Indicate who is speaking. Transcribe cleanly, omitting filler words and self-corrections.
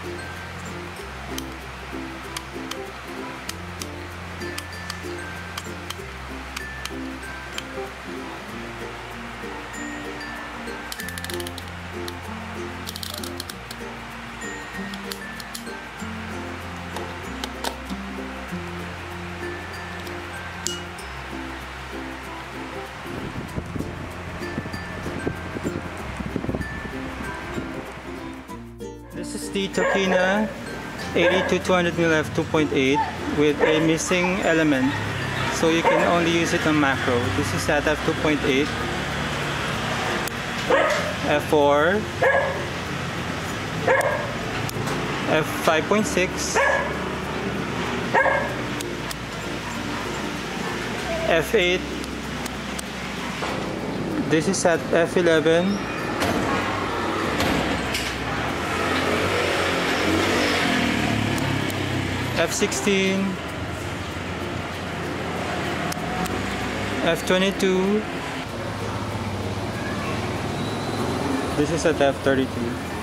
Speaker 1: This is the Tokina 80 to 200mm f2.8 with a missing element, so you can only use it on macro. This is at f2.8, f4, f5.6, f8. This is at f11, f16, f22. This is at f32.